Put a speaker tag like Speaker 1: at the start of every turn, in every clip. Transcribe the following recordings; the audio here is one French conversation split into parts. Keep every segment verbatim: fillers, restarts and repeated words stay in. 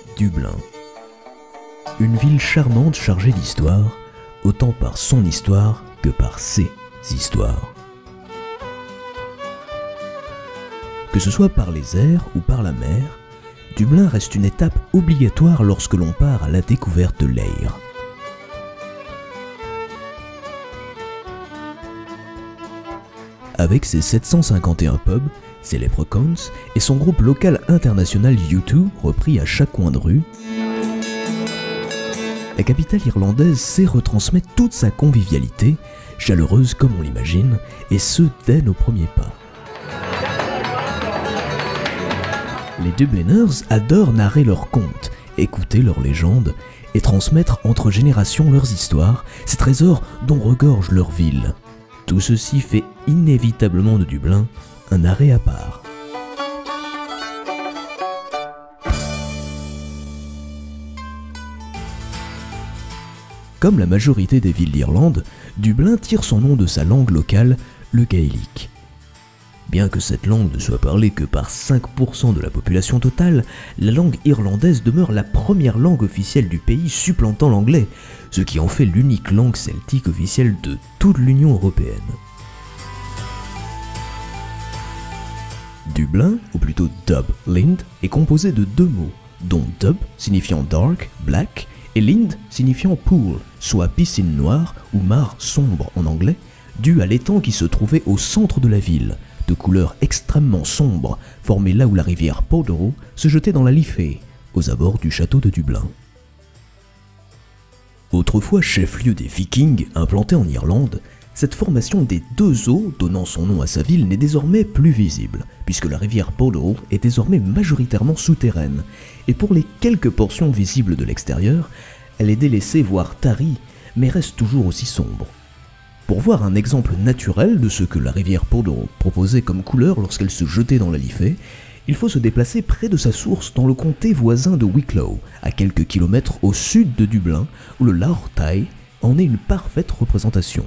Speaker 1: Dublin. Une ville charmante chargée d'histoire, autant par son histoire que par ses histoires. Que ce soit par les airs ou par la mer, Dublin reste une étape obligatoire lorsque l'on part à la découverte de l'Eire. Avec ses sept cent cinquante et un pubs, ses leprechauns et son groupe local international U deux repris à chaque coin de rue, la capitale irlandaise sait retransmettre toute sa convivialité, chaleureuse comme on l'imagine, et ce dès nos premiers pas. Les Dubliners adorent narrer leurs contes, écouter leurs légendes et transmettre entre générations leurs histoires, ces trésors dont regorge leur ville. Tout ceci fait inévitablement de Dublin un arrêt à part. Comme la majorité des villes d'Irlande, Dublin tire son nom de sa langue locale, le gaélique. Bien que cette langue ne soit parlée que par cinq pour cent de la population totale, la langue irlandaise demeure la première langue officielle du pays supplantant l'anglais, ce qui en fait l'unique langue celtique officielle de toute l'Union européenne. Dublin, ou plutôt Dublin, est composé de deux mots, dont Dub signifiant dark, black, et Lind signifiant pool, soit piscine noire ou mare sombre en anglais, due à l'étang qui se trouvait au centre de la ville, de couleur extrêmement sombre, formé là où la rivière Powderrow se jetait dans la Liffey, aux abords du château de Dublin. Autrefois chef-lieu des Vikings implanté en Irlande, cette formation des deux eaux donnant son nom à sa ville n'est désormais plus visible, puisque la rivière Powderrow est désormais majoritairement souterraine, et pour les quelques portions visibles de l'extérieur, elle est délaissée voire tarie, mais reste toujours aussi sombre. Pour voir un exemple naturel de ce que la rivière Powderrow proposait comme couleur lorsqu'elle se jetait dans la Liffey, il faut se déplacer près de sa source dans le comté voisin de Wicklow, à quelques kilomètres au sud de Dublin, où le Lough Tay en est une parfaite représentation.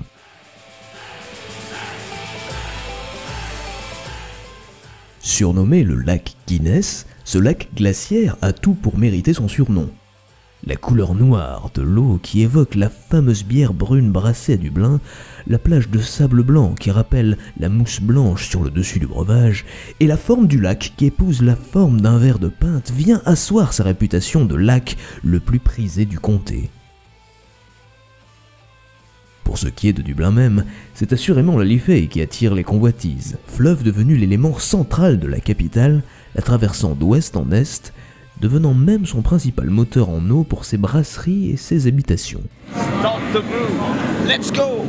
Speaker 1: Surnommé le lac Guinness, ce lac glaciaire a tout pour mériter son surnom. La couleur noire de l'eau qui évoque la fameuse bière brune brassée à Dublin, la plage de sable blanc qui rappelle la mousse blanche sur le dessus du breuvage, et la forme du lac qui épouse la forme d'un verre de pinte vient asseoir sa réputation de lac le plus prisé du comté. Pour ce qui est de Dublin même, c'est assurément la Liffey qui attire les convoitises, fleuve devenu l'élément central de la capitale, la traversant d'ouest en est, devenant même son principal moteur en eau pour ses brasseries et ses habitations. Let's go!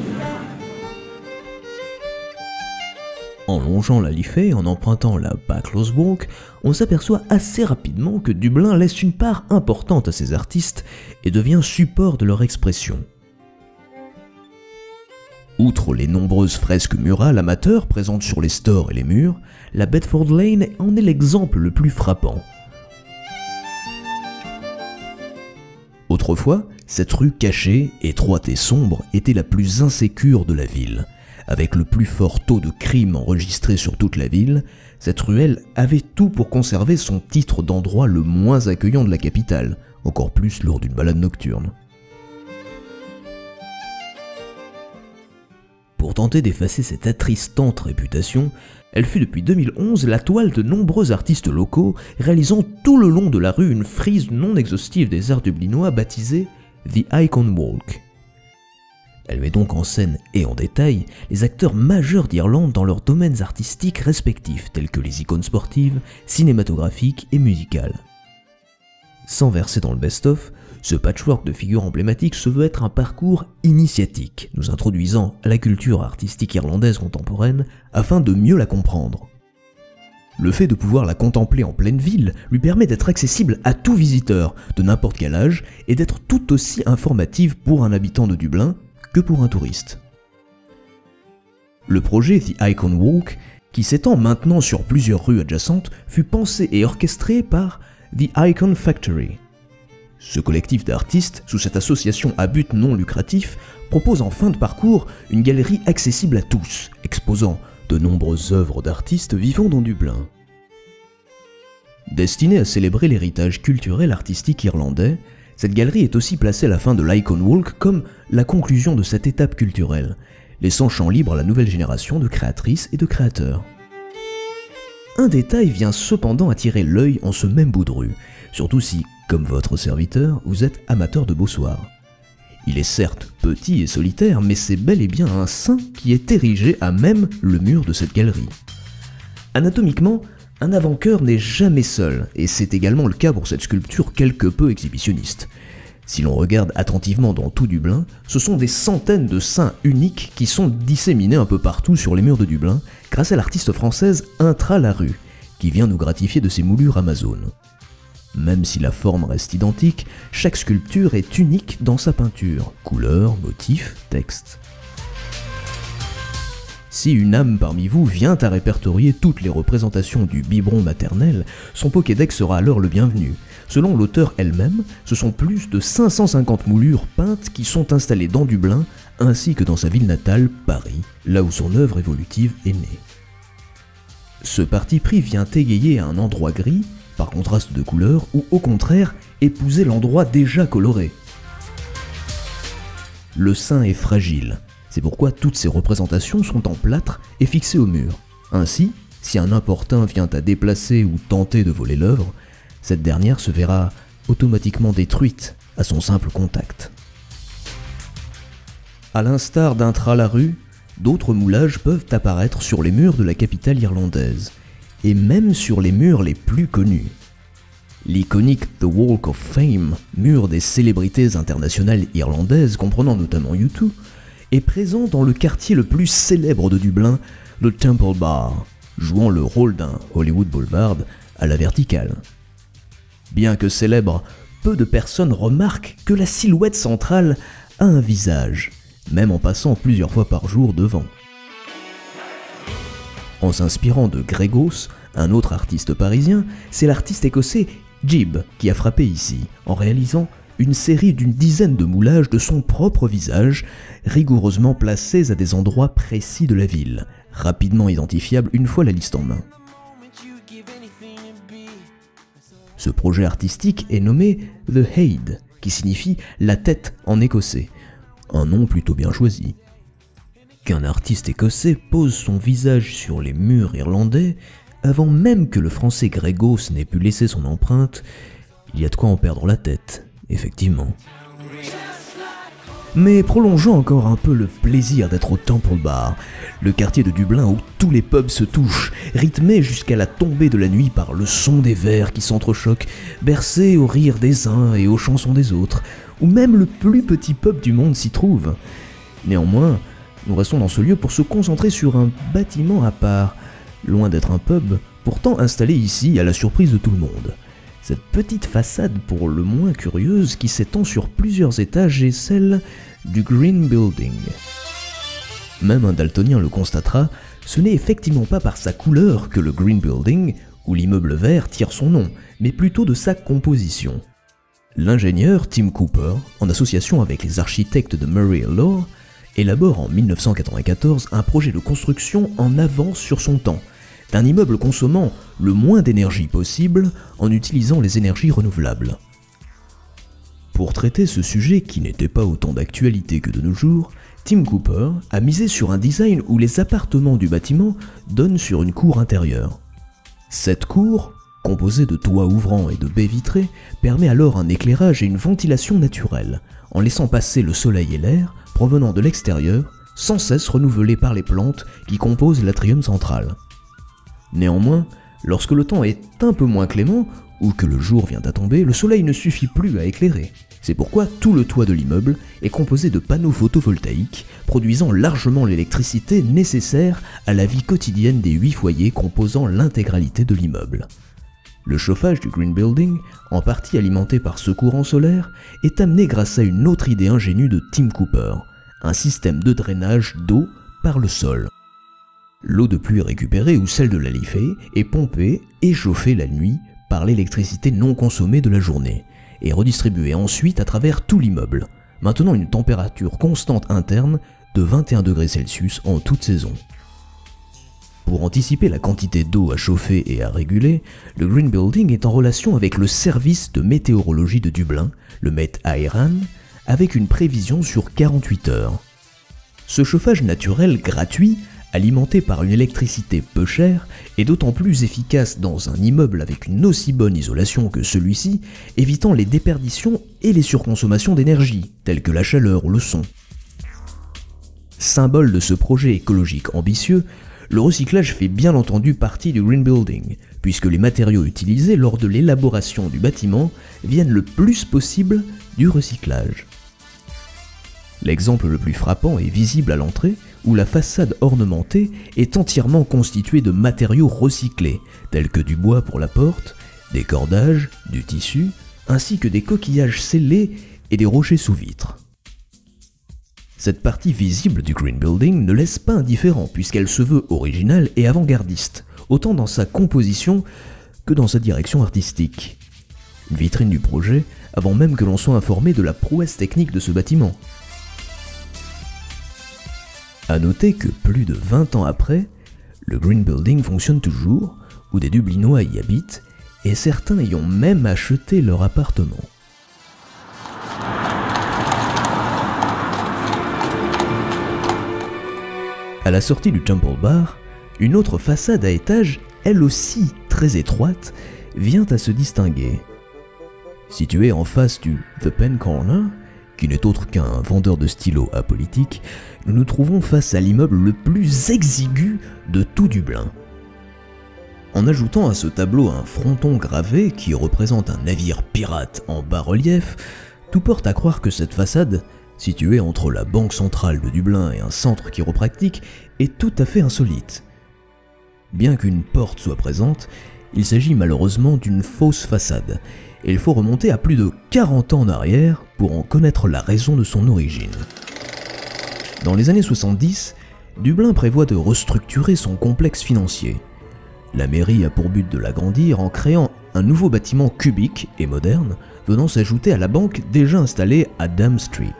Speaker 1: En longeant la Liffey, en empruntant la Backlow's Walk, on s'aperçoit assez rapidement que Dublin laisse une part importante à ses artistes et devient support de leur expression. Outre les nombreuses fresques murales amateurs présentes sur les stores et les murs, la Bedford Lane en est l'exemple le plus frappant. Autrefois, cette rue cachée, étroite et sombre était la plus insécure de la ville. Avec le plus fort taux de crime enregistré sur toute la ville, cette ruelle avait tout pour conserver son titre d'endroit le moins accueillant de la capitale, encore plus lors d'une balade nocturne. Pour tenter d'effacer cette attristante réputation, elle fut depuis deux mille onze la toile de nombreux artistes locaux, réalisant tout le long de la rue une frise non exhaustive des arts dublinois baptisée The Icon Walk. Elle met donc en scène et en détail les acteurs majeurs d'Irlande dans leurs domaines artistiques respectifs, tels que les icônes sportives, cinématographiques et musicales. Sans verser dans le best-of, ce patchwork de figures emblématiques se veut être un parcours initiatique, nous introduisant à la culture artistique irlandaise contemporaine afin de mieux la comprendre. Le fait de pouvoir la contempler en pleine ville lui permet d'être accessible à tout visiteur, de n'importe quel âge, et d'être tout aussi informative pour un habitant de Dublin que pour un touriste. Le projet The Icon Walk, qui s'étend maintenant sur plusieurs rues adjacentes, fut pensé et orchestré par The Icon Factory. Ce collectif d'artistes, sous cette association à but non lucratif, propose en fin de parcours une galerie accessible à tous, exposant de nombreuses œuvres d'artistes vivant dans Dublin. Destinée à célébrer l'héritage culturel artistique irlandais, cette galerie est aussi placée à la fin de l'Icon Walk comme la conclusion de cette étape culturelle, laissant champ libre à la nouvelle génération de créatrices et de créateurs. Un détail vient cependant attirer l'œil en ce même bout de rue, surtout si, comme votre serviteur, vous êtes amateur de beaux soirs. Il est certes petit et solitaire, mais c'est bel et bien un saint qui est érigé à même le mur de cette galerie. Anatomiquement, un avant-cœur n'est jamais seul, et c'est également le cas pour cette sculpture quelque peu exhibitionniste. Si l'on regarde attentivement dans tout Dublin, ce sont des centaines de saints uniques qui sont disséminés un peu partout sur les murs de Dublin, grâce à l'artiste française Intra Larue, qui vient nous gratifier de ses moulures amazones. Même si la forme reste identique, chaque sculpture est unique dans sa peinture, couleur, motif, texte. Si une âme parmi vous vient à répertorier toutes les représentations du biberon maternel, son Pokédex sera alors le bienvenu. Selon l'auteur elle-même, ce sont plus de cinq cent cinquante moulures peintes qui sont installées dans Dublin, ainsi que dans sa ville natale, Paris, là où son œuvre évolutive est née. Ce parti pris vient égayer un endroit gris, par contraste de couleurs, ou au contraire, épouser l'endroit déjà coloré. Le saint est fragile, c'est pourquoi toutes ces représentations sont en plâtre et fixées au mur. Ainsi, si un importun vient à déplacer ou tenter de voler l'œuvre, cette dernière se verra automatiquement détruite à son simple contact. À l'instar d'Intra Larue, d'autres moulages peuvent apparaître sur les murs de la capitale irlandaise, et même sur les murs les plus connus. L'iconique The Walk of Fame, mur des célébrités internationales irlandaises comprenant notamment U deux, est présent dans le quartier le plus célèbre de Dublin, le Temple Bar, jouant le rôle d'un Hollywood Boulevard à la verticale. Bien que célèbre, peu de personnes remarquent que la silhouette centrale a un visage, même en passant plusieurs fois par jour devant. En s'inspirant de Gregos, un autre artiste parisien, c'est l'artiste écossais Jib qui a frappé ici, en réalisant une série d'une dizaine de moulages de son propre visage, rigoureusement placés à des endroits précis de la ville, rapidement identifiables une fois la liste en main. Ce projet artistique est nommé The Head, qui signifie la tête en écossais, un nom plutôt bien choisi. Qu'un artiste écossais pose son visage sur les murs irlandais, avant même que le français Gregos n'ait pu laisser son empreinte, il y a de quoi en perdre la tête, effectivement. Mais prolongeons encore un peu le plaisir d'être au Temple Bar, le quartier de Dublin où tous les pubs se touchent, rythmés jusqu'à la tombée de la nuit par le son des verres qui s'entrechoquent, bercés au rire des uns et aux chansons des autres, où même le plus petit pub du monde s'y trouve. Néanmoins, nous restons dans ce lieu pour se concentrer sur un bâtiment à part, loin d'être un pub, pourtant installé ici à la surprise de tout le monde. Cette petite façade pour le moins curieuse qui s'étend sur plusieurs étages est celle du Green Building. Même un daltonien le constatera, ce n'est effectivement pas par sa couleur que le Green Building, ou l'immeuble vert, tire son nom, mais plutôt de sa composition. L'ingénieur Tim Cooper, en association avec les architectes de Murray et Lowe, élabore en mille neuf cent quatre-vingt-quatorze un projet de construction en avance sur son temps, d'un immeuble consommant le moins d'énergie possible en utilisant les énergies renouvelables. Pour traiter ce sujet qui n'était pas autant d'actualité que de nos jours, Tim Cooper a misé sur un design où les appartements du bâtiment donnent sur une cour intérieure. Cette cour, composée de toits ouvrants et de baies vitrées, permet alors un éclairage et une ventilation naturelle, en laissant passer le soleil et l'air provenant de l'extérieur, sans cesse renouvelés par les plantes qui composent l'atrium central. Néanmoins, lorsque le temps est un peu moins clément, ou que le jour vient à tomber, le soleil ne suffit plus à éclairer. C'est pourquoi tout le toit de l'immeuble est composé de panneaux photovoltaïques, produisant largement l'électricité nécessaire à la vie quotidienne des huit foyers composant l'intégralité de l'immeuble. Le chauffage du Green Building, en partie alimenté par ce courant solaire, est amené grâce à une autre idée ingénue de Tim Cooper, un système de drainage d'eau par le sol. L'eau de pluie récupérée ou celle de la Liffey est pompée et chauffée la nuit par l'électricité non consommée de la journée, et redistribuée ensuite à travers tout l'immeuble, maintenant une température constante interne de vingt et un degrés Celsius en toute saison. Pour anticiper la quantité d'eau à chauffer et à réguler, le Green Building est en relation avec le service de météorologie de Dublin, le Met Éireann, avec une prévision sur quarante-huit heures. Ce chauffage naturel gratuit, alimenté par une électricité peu chère, est d'autant plus efficace dans un immeuble avec une aussi bonne isolation que celui-ci, évitant les déperditions et les surconsommations d'énergie, telles que la chaleur ou le son. Symbole de ce projet écologique ambitieux, le recyclage fait bien entendu partie du Green Building, puisque les matériaux utilisés lors de l'élaboration du bâtiment viennent le plus possible du recyclage. L'exemple le plus frappant est visible à l'entrée, où la façade ornementée est entièrement constituée de matériaux recyclés, tels que du bois pour la porte, des cordages, du tissu, ainsi que des coquillages scellés et des rochers sous vitre. Cette partie visible du Green Building ne laisse pas indifférent puisqu'elle se veut originale et avant-gardiste, autant dans sa composition que dans sa direction artistique. Une vitrine du projet avant même que l'on soit informé de la prouesse technique de ce bâtiment. A noter que plus de vingt ans après, le Green Building fonctionne toujours, où des Dublinois y habitent, et certains y ont même acheté leur appartement. À la sortie du Temple Bar, une autre façade à étage, elle aussi très étroite, vient à se distinguer. Située en face du The Pen Corner, qui n'est autre qu'un vendeur de stylos apolitique, nous nous trouvons face à l'immeuble le plus exigu de tout Dublin. En ajoutant à ce tableau un fronton gravé qui représente un navire pirate en bas-relief, tout porte à croire que cette façade, située entre la Banque centrale de Dublin et un centre chiropractique, est tout à fait insolite. Bien qu'une porte soit présente, il s'agit malheureusement d'une fausse façade, et il faut remonter à plus de quarante ans en arrière pour en connaître la raison de son origine. Dans les années soixante-dix, Dublin prévoit de restructurer son complexe financier. La mairie a pour but de l'agrandir en créant un nouveau bâtiment cubique et moderne, venant s'ajouter à la banque déjà installée à Dam Street.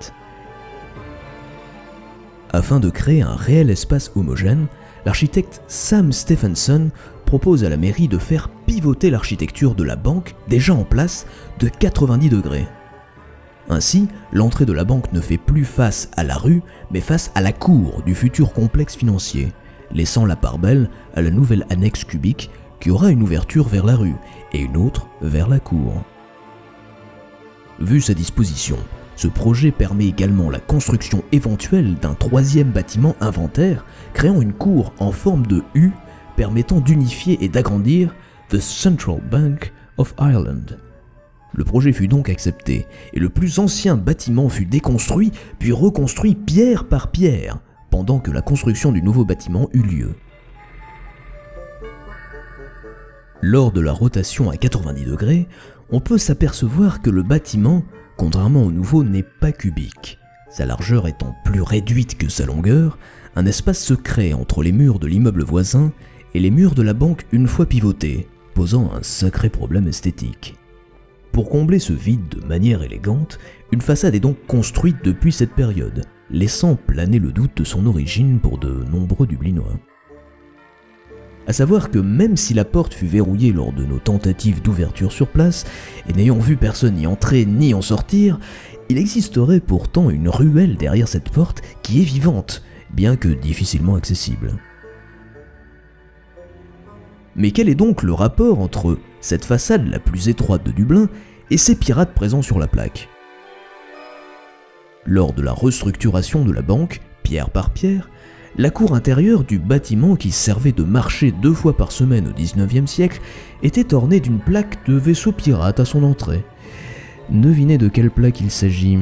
Speaker 1: Afin de créer un réel espace homogène, l'architecte Sam Stephenson propose à la mairie de faire pivoter l'architecture de la banque déjà en place de quatre-vingt-dix degrés. Ainsi, l'entrée de la banque ne fait plus face à la rue, mais face à la cour du futur complexe financier, laissant la part belle à la nouvelle annexe cubique qui aura une ouverture vers la rue et une autre vers la cour. Vu sa disposition, ce projet permet également la construction éventuelle d'un troisième bâtiment inventaire, créant une cour en forme de U permettant d'unifier et d'agrandir The Central Bank of Ireland. Le projet fut donc accepté, et le plus ancien bâtiment fut déconstruit puis reconstruit pierre par pierre, pendant que la construction du nouveau bâtiment eut lieu. Lors de la rotation à quatre-vingt-dix degrés, on peut s'apercevoir que le bâtiment, contrairement au nouveau, n'est pas cubique. Sa largeur étant plus réduite que sa longueur, un espace se crée entre les murs de l'immeuble voisin et les murs de la banque une fois pivotés, posant un sacré problème esthétique. Pour combler ce vide de manière élégante, une façade est donc construite depuis cette période, laissant planer le doute de son origine pour de nombreux Dublinois. A savoir que même si la porte fut verrouillée lors de nos tentatives d'ouverture sur place, et n'ayant vu personne y entrer ni en sortir, il existerait pourtant une ruelle derrière cette porte qui est vivante, bien que difficilement accessible. Mais quel est donc le rapport entre cette façade la plus étroite de Dublin et ces pirates présents sur la plaque? Lors de la restructuration de la banque, pierre par pierre, la cour intérieure du bâtiment qui servait de marché deux fois par semaine au dix-neuvième siècle était ornée d'une plaque de vaisseaux pirates à son entrée. Devinez de quelle plaque il s'agit.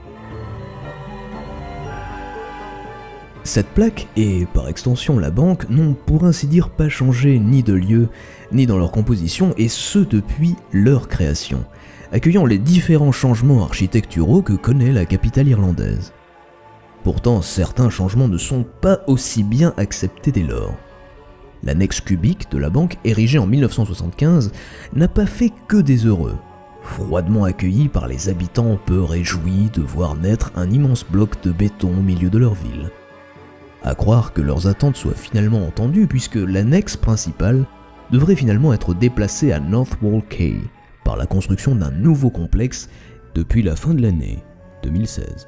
Speaker 1: Cette plaque, et par extension la banque, n'ont pour ainsi dire pas changé ni de lieu, ni dans leur composition, et ce depuis leur création, accueillant les différents changements architecturaux que connaît la capitale irlandaise. Pourtant, certains changements ne sont pas aussi bien acceptés dès lors. L'annexe cubique de la banque, érigée en mille neuf cent soixante-quinze, n'a pas fait que des heureux. Froidement accueillis par les habitants peu réjouis de voir naître un immense bloc de béton au milieu de leur ville. À croire que leurs attentes soient finalement entendues puisque l'annexe principale devrait finalement être déplacée à North Wall Quay par la construction d'un nouveau complexe depuis la fin de l'année deux mille seize.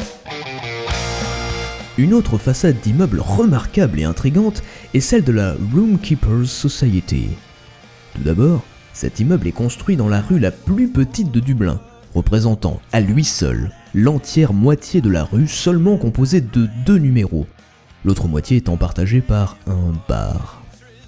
Speaker 1: Une autre façade d'immeuble remarquable et intrigante est celle de la Roomkeepers Society. Tout d'abord, cet immeuble est construit dans la rue la plus petite de Dublin, représentant à lui seul l'entière moitié de la rue seulement composée de deux numéros, l'autre moitié étant partagée par un bar.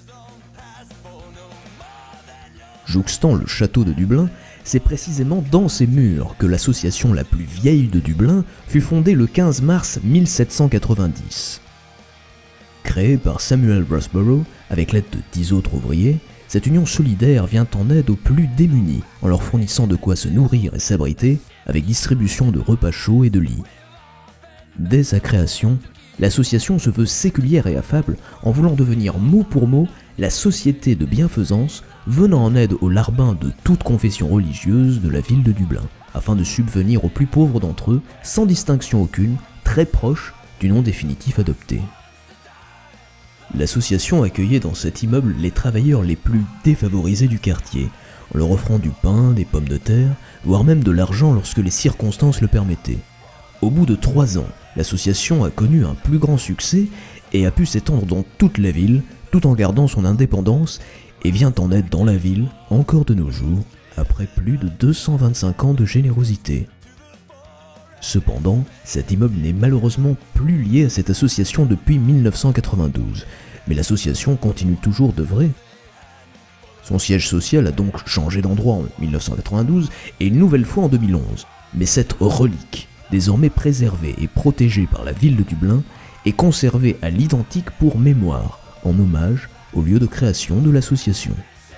Speaker 1: Jouxtant le château de Dublin, c'est précisément dans ces murs que l'association la plus vieille de Dublin fut fondée le quinze mars mille sept cent quatre-vingt-dix. Créée par Samuel Rusborough avec l'aide de dix autres ouvriers, cette union solidaire vient en aide aux plus démunis en leur fournissant de quoi se nourrir et s'abriter avec distribution de repas chauds et de lits. Dès sa création, l'association se veut séculière et affable en voulant devenir mot pour mot la société de bienfaisance venant en aide aux larbins de toute confession religieuse de la ville de Dublin, afin de subvenir aux plus pauvres d'entre eux, sans distinction aucune, très proche du nom définitif adopté. L'association accueillait dans cet immeuble les travailleurs les plus défavorisés du quartier, en leur offrant du pain, des pommes de terre, voire même de l'argent lorsque les circonstances le permettaient. Au bout de trois ans, l'association a connu un plus grand succès et a pu s'étendre dans toute la ville, tout en gardant son indépendance, et vient en aide dans la ville, encore de nos jours, après plus de deux cent vingt-cinq ans de générosité. Cependant, cet immeuble n'est malheureusement plus lié à cette association depuis mille neuf cent quatre-vingt-douze, mais l'association continue toujours d'œuvrer. Son siège social a donc changé d'endroit en mille neuf cent quatre-vingt-douze et une nouvelle fois en deux mille onze, mais cette relique, désormais préservée et protégée par la ville de Dublin, est conservée à l'identique pour mémoire, en hommage au lieu de création de l'association.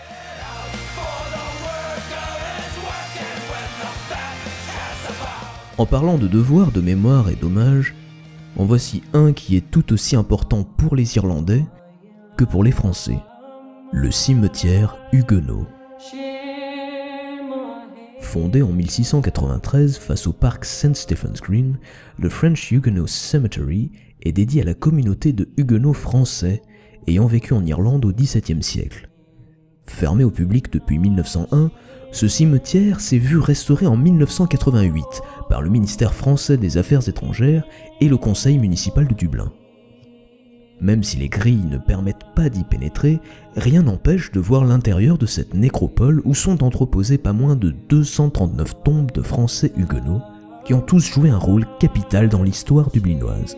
Speaker 1: En parlant de devoirs de mémoire et d'hommage, en voici un qui est tout aussi important pour les Irlandais que pour les Français, le cimetière huguenot. Fondé en mille six cent quatre-vingt-treize face au parc Saint Stephen's Green, le French Huguenot Cemetery est dédié à la communauté de huguenots français ayant vécu en Irlande au dix-septième siècle. Fermé au public depuis mille neuf cent un, ce cimetière s'est vu restauré en mille neuf cent quatre-vingt-huit par le ministère français des Affaires étrangères et le conseil municipal de Dublin. Même si les grilles ne permettent pas d'y pénétrer, rien n'empêche de voir l'intérieur de cette nécropole où sont entreposées pas moins de deux cent trente-neuf tombes de Français huguenots qui ont tous joué un rôle capital dans l'histoire dublinoise.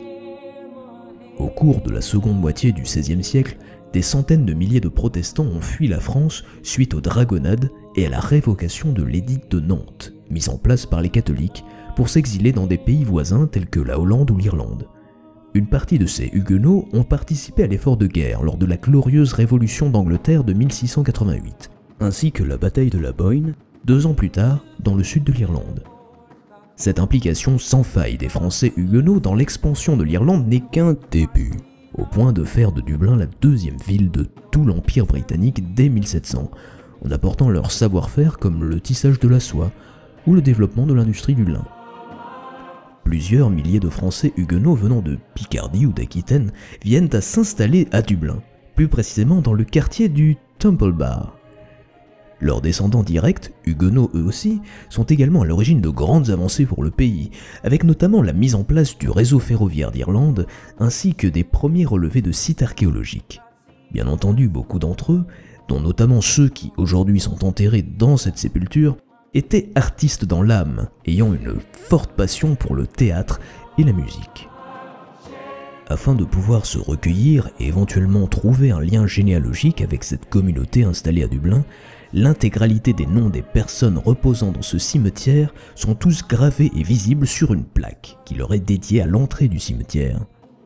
Speaker 1: Au cours de la seconde moitié du seizième siècle, des centaines de milliers de protestants ont fui la France suite aux dragonnades et à la révocation de l'édit de Nantes, mis en place par les catholiques pour s'exiler dans des pays voisins tels que la Hollande ou l'Irlande. Une partie de ces huguenots ont participé à l'effort de guerre lors de la glorieuse révolution d'Angleterre de mille six cent quatre-vingt-huit, ainsi que la bataille de la Boyne, deux ans plus tard, dans le sud de l'Irlande. Cette implication sans faille des Français huguenots dans l'expansion de l'Irlande n'est qu'un début, au point de faire de Dublin la deuxième ville de tout l'Empire britannique dès mille sept cents, en apportant leur savoir-faire comme le tissage de la soie ou le développement de l'industrie du lin. Plusieurs milliers de Français huguenots venant de Picardie ou d'Aquitaine viennent à s'installer à Dublin, plus précisément dans le quartier du Temple Bar. Leurs descendants directs, huguenots eux aussi, sont également à l'origine de grandes avancées pour le pays, avec notamment la mise en place du réseau ferroviaire d'Irlande, ainsi que des premiers relevés de sites archéologiques. Bien entendu, beaucoup d'entre eux, dont notamment ceux qui aujourd'hui sont enterrés dans cette sépulture, étaient artistes dans l'âme, ayant une forte passion pour le théâtre et la musique. Afin de pouvoir se recueillir et éventuellement trouver un lien généalogique avec cette communauté installée à Dublin, l'intégralité des noms des personnes reposant dans ce cimetière sont tous gravés et visibles sur une plaque qui leur est dédiée à l'entrée du cimetière.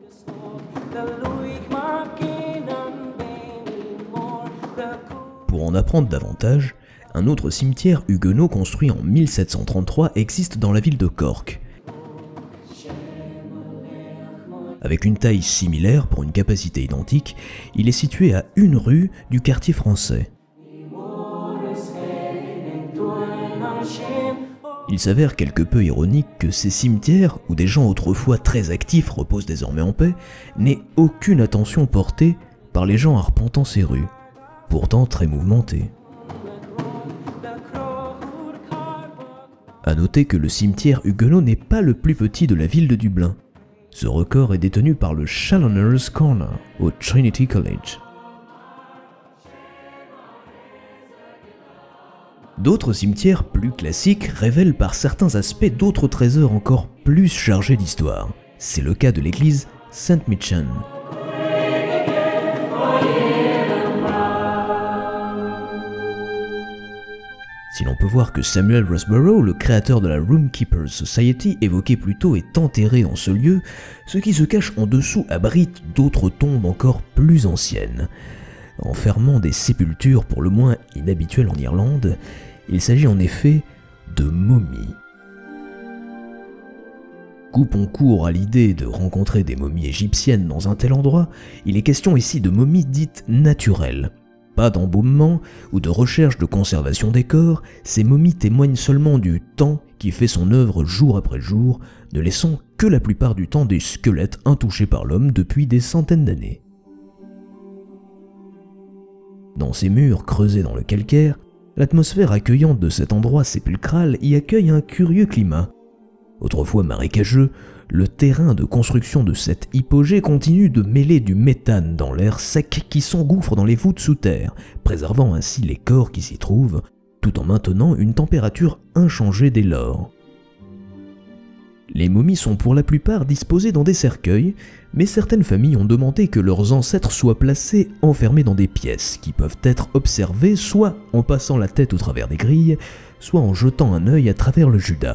Speaker 1: Pour en apprendre davantage, un autre cimetière huguenot construit en mille sept cent trente-trois existe dans la ville de Cork. Avec une taille similaire pour une capacité identique, il est situé à une rue du quartier français. Il s'avère quelque peu ironique que ces cimetières, où des gens autrefois très actifs reposent désormais en paix, n'aient aucune attention portée par les gens arpentant ces rues, pourtant très mouvementées. A noter que le cimetière huguenot n'est pas le plus petit de la ville de Dublin. Ce record est détenu par le Challoner's Corner au Trinity College. D'autres cimetières plus classiques révèlent par certains aspects d'autres trésors encore plus chargés d'histoire. C'est le cas de l'église Saint Michan. Si l'on peut voir que Samuel Rusborough, le créateur de la Roomkeepers Society évoqué plus tôt, est enterré en ce lieu, ce qui se cache en dessous abrite d'autres tombes encore plus anciennes. Enfermant des sépultures pour le moins inhabituelles en Irlande, il s'agit en effet de momies. Coupons court à l'idée de rencontrer des momies égyptiennes dans un tel endroit, il est question ici de momies dites naturelles. Pas d'embaumement ou de recherche de conservation des corps, ces momies témoignent seulement du temps qui fait son œuvre jour après jour, ne laissant que la plupart du temps des squelettes intouchés par l'homme depuis des centaines d'années. Dans ces murs creusés dans le calcaire, l'atmosphère accueillante de cet endroit sépulcral y accueille un curieux climat. Autrefois marécageux, le terrain de construction de cet hypogée continue de mêler du méthane dans l'air sec qui s'engouffre dans les voûtes sous terre, préservant ainsi les corps qui s'y trouvent, tout en maintenant une température inchangée dès lors. Les momies sont pour la plupart disposées dans des cercueils, mais certaines familles ont demandé que leurs ancêtres soient placés enfermés dans des pièces qui peuvent être observées soit en passant la tête au travers des grilles, soit en jetant un œil à travers le judas.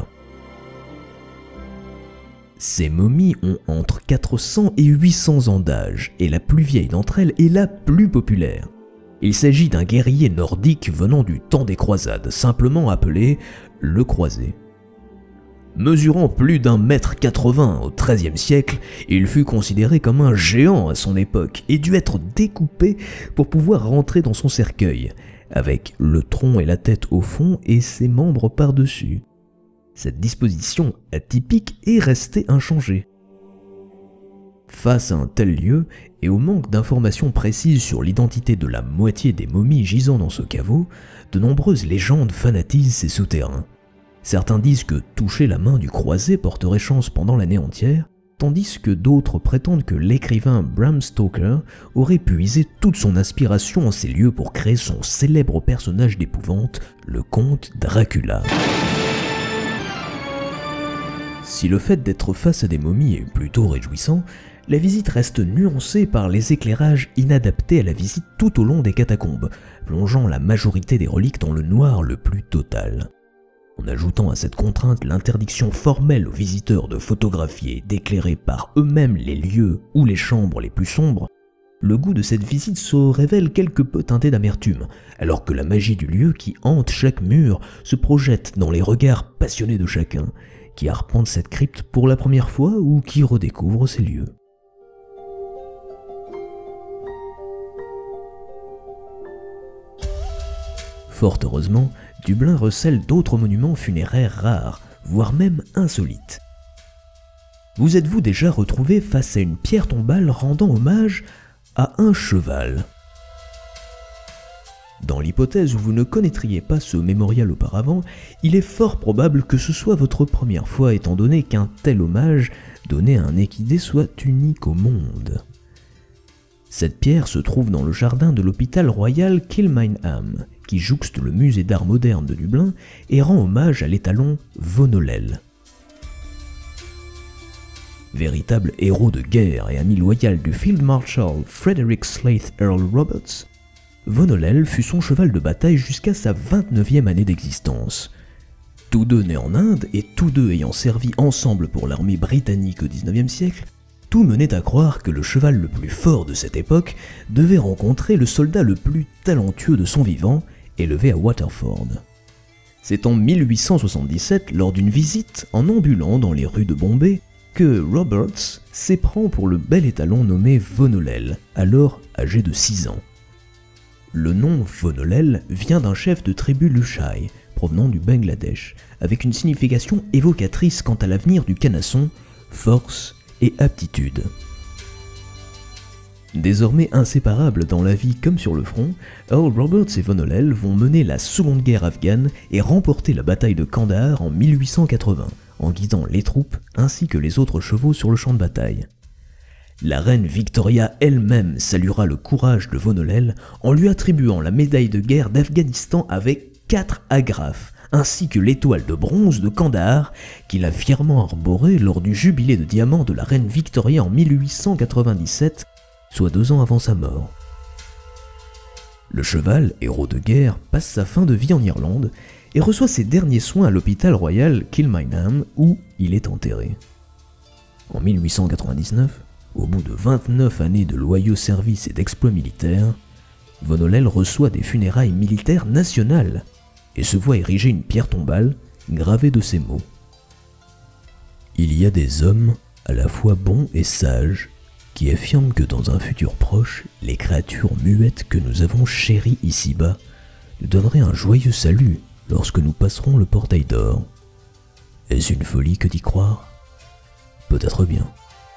Speaker 1: Ces momies ont entre quatre cents et huit cents ans d'âge, et la plus vieille d'entre elles est la plus populaire. Il s'agit d'un guerrier nordique venant du temps des croisades, simplement appelé le Croisé. Mesurant plus d'un mètre quatre-vingts au treizième siècle, il fut considéré comme un géant à son époque et dut être découpé pour pouvoir rentrer dans son cercueil, avec le tronc et la tête au fond et ses membres par-dessus. Cette disposition atypique est restée inchangée. Face à un tel lieu, et au manque d'informations précises sur l'identité de la moitié des momies gisant dans ce caveau, de nombreuses légendes fanatisent ces souterrains. Certains disent que toucher la main du croisé porterait chance pendant l'année entière, tandis que d'autres prétendent que l'écrivain Bram Stoker aurait puisé toute son inspiration en ces lieux pour créer son célèbre personnage d'épouvante, le comte Dracula. Si le fait d'être face à des momies est plutôt réjouissant, la visite reste nuancée par les éclairages inadaptés à la visite tout au long des catacombes, plongeant la majorité des reliques dans le noir le plus total. En ajoutant à cette contrainte l'interdiction formelle aux visiteurs de photographier et d'éclairer par eux-mêmes les lieux ou les chambres les plus sombres, le goût de cette visite se révèle quelque peu teinté d'amertume, alors que la magie du lieu qui hante chaque mur se projette dans les regards passionnés de chacun, qui arpente cette crypte pour la première fois ou qui redécouvre ces lieux. Fort heureusement, Dublin recèle d'autres monuments funéraires rares, voire même insolites. Vous êtes-vous déjà retrouvé face à une pierre tombale rendant hommage à un cheval ? Dans l'hypothèse où vous ne connaîtriez pas ce mémorial auparavant, il est fort probable que ce soit votre première fois étant donné qu'un tel hommage donné à un équidé soit unique au monde. Cette pierre se trouve dans le jardin de l'hôpital royal Kilmainham, qui jouxte le musée d'art moderne de Dublin et rend hommage à l'étalon Von Ollel. Véritable héros de guerre et ami loyal du Field Marshal Frederick Sleith Earl Roberts, Von Ollel fut son cheval de bataille jusqu'à sa vingt-neuvième année d'existence. Tous deux nés en Inde et tous deux ayant servi ensemble pour l'armée britannique au dix-neuvième siècle, tout menait à croire que le cheval le plus fort de cette époque devait rencontrer le soldat le plus talentueux de son vivant, élevé à Waterford. C'est en mille huit cent soixante-dix-sept, lors d'une visite en ambulant dans les rues de Bombay, que Roberts s'éprend pour le bel étalon nommé Von Ollel, alors âgé de six ans. Le nom Von Ollel vient d'un chef de tribu Lushai, provenant du Bangladesh, avec une signification évocatrice quant à l'avenir du canasson, force et aptitude. Désormais inséparables dans la vie comme sur le front, Earl Roberts et Von Hollel vont mener la seconde guerre afghane et remporter la bataille de Kandahar en mille huit cent quatre-vingts, en guidant les troupes ainsi que les autres chevaux sur le champ de bataille. La reine Victoria elle-même saluera le courage de Von Hollel en lui attribuant la médaille de guerre d'Afghanistan avec quatre agrafes, ainsi que l'étoile de bronze de Kandahar qu'il a fièrement arborée lors du jubilé de diamant de la reine Victoria en mille huit cent quatre-vingt-dix-sept, soit deux ans avant sa mort. Le cheval, héros de guerre, passe sa fin de vie en Irlande et reçoit ses derniers soins à l'hôpital royal Kilmainham où il est enterré. En mille huit cent quatre-vingt-dix-neuf, au bout de vingt-neuf années de loyaux services et d'exploits militaires, Von Hollel reçoit des funérailles militaires nationales et se voit ériger une pierre tombale gravée de ces mots. Il y a des hommes à la fois bons et sages qui affirment que dans un futur proche, les créatures muettes que nous avons chéries ici-bas nous donneraient un joyeux salut lorsque nous passerons le portail d'or. Est-ce une folie que d'y croire? Peut-être bien.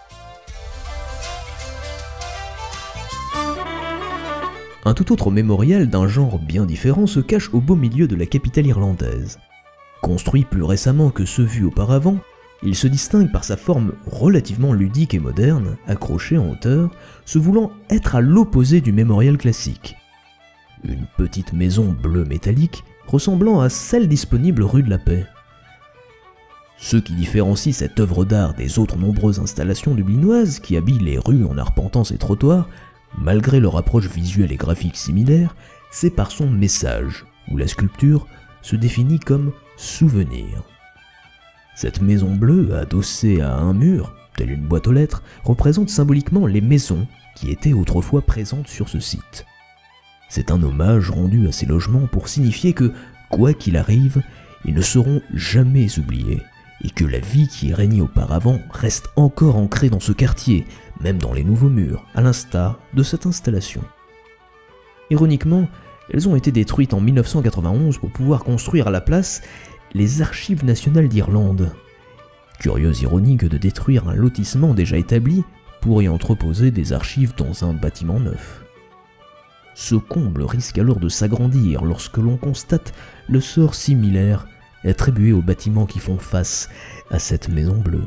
Speaker 1: Un tout autre mémorial d'un genre bien différent se cache au beau milieu de la capitale irlandaise. Construit plus récemment que ceux vus auparavant, il se distingue par sa forme relativement ludique et moderne, accroché en hauteur, se voulant être à l'opposé du mémorial classique. Une petite maison bleue métallique ressemblant à celle disponible rue de la Paix. Ce qui différencie cette œuvre d'art des autres nombreuses installations dublinoises qui habillent les rues en arpentant ses trottoirs, malgré leur approche visuelle et graphique similaire, c'est par son message, où la sculpture se définit comme souvenir. Cette maison bleue, adossée à un mur, telle une boîte aux lettres, représente symboliquement les maisons qui étaient autrefois présentes sur ce site. C'est un hommage rendu à ces logements pour signifier que, quoi qu'il arrive, ils ne seront jamais oubliés, et que la vie qui y régnait auparavant reste encore ancrée dans ce quartier, même dans les nouveaux murs, à l'instar de cette installation. Ironiquement, elles ont été détruites en mille neuf cent quatre-vingt-onze pour pouvoir construire à la place les Archives nationales d'Irlande. Curieuse ironie que de détruire un lotissement déjà établi pour y entreposer des archives dans un bâtiment neuf. Ce comble risque alors de s'agrandir lorsque l'on constate le sort similaire attribué aux bâtiments qui font face à cette maison bleue.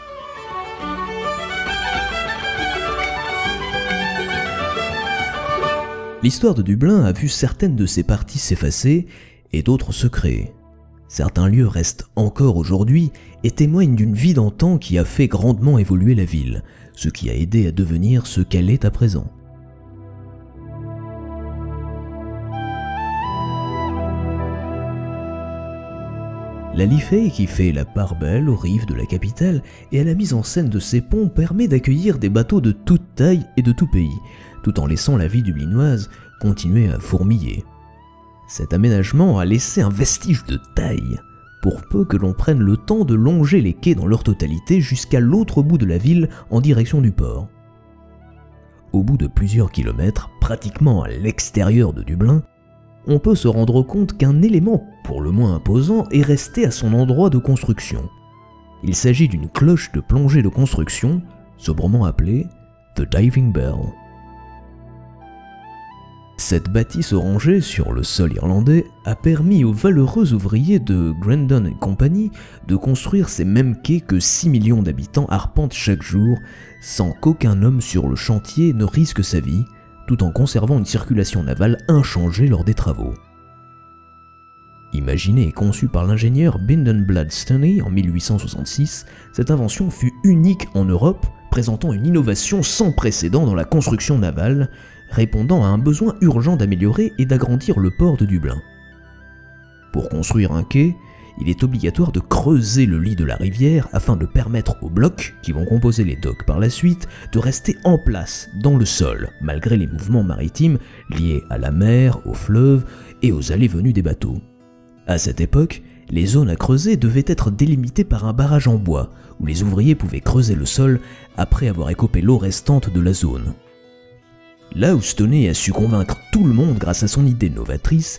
Speaker 1: L'histoire de Dublin a vu certaines de ses parties s'effacer et d'autres se créer. Certains lieux restent encore aujourd'hui et témoignent d'une vie d'antan qui a fait grandement évoluer la ville, ce qui a aidé à devenir ce qu'elle est à présent. La Liffey, qui fait la part belle aux rives de la capitale et à la mise en scène de ses ponts, permet d'accueillir des bateaux de toute taille et de tout pays, tout en laissant la vie dublinoise continuer à fourmiller. Cet aménagement a laissé un vestige de taille, pour peu que l'on prenne le temps de longer les quais dans leur totalité jusqu'à l'autre bout de la ville en direction du port. Au bout de plusieurs kilomètres, pratiquement à l'extérieur de Dublin, on peut se rendre compte qu'un élément pour le moins imposant est resté à son endroit de construction. Il s'agit d'une cloche de plongée de construction, sobrement appelée The Diving Bell. Cette bâtisse orangée sur le sol irlandais a permis aux valeureux ouvriers de Grandon and Company de construire ces mêmes quais que six millions d'habitants arpentent chaque jour, sans qu'aucun homme sur le chantier ne risque sa vie, tout en conservant une circulation navale inchangée lors des travaux. Imaginée et conçue par l'ingénieur Bindenblad Stoney en mille huit cent soixante-six, cette invention fut unique en Europe, présentant une innovation sans précédent dans la construction navale, répondant à un besoin urgent d'améliorer et d'agrandir le port de Dublin. Pour construire un quai, il est obligatoire de creuser le lit de la rivière afin de permettre aux blocs, qui vont composer les docks par la suite, de rester en place dans le sol, malgré les mouvements maritimes liés à la mer, aux fleuves et aux allées-venues des bateaux. À cette époque, les zones à creuser devaient être délimitées par un barrage en bois, où les ouvriers pouvaient creuser le sol après avoir écopé l'eau restante de la zone. Là où Stoney a su convaincre tout le monde grâce à son idée novatrice,